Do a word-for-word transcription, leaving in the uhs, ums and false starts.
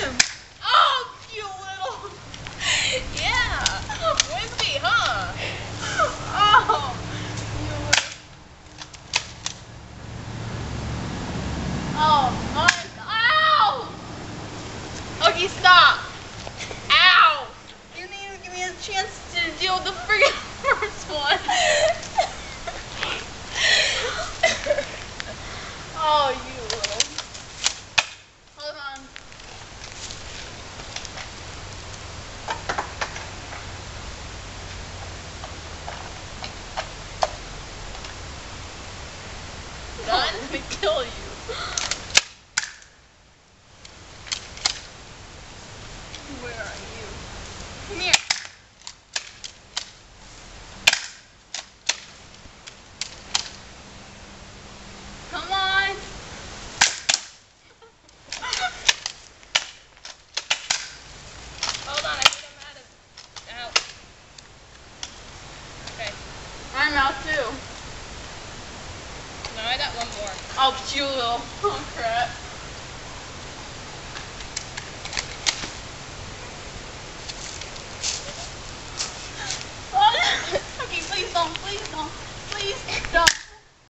Oh, you little. Yeah. Wimpy, huh? Oh. You little. Oh, my. Ow! Okay, stop. Ow! You didn't even give me a chance to deal with the freaking first one. Oh, you little. Hold on. Done? I'm gonna kill you. Where are you? Come here. Come on. Hold on, I think I'm out of. Out. Okay. I'm out too. No, I got one more. Oh, you little. Oh, crap.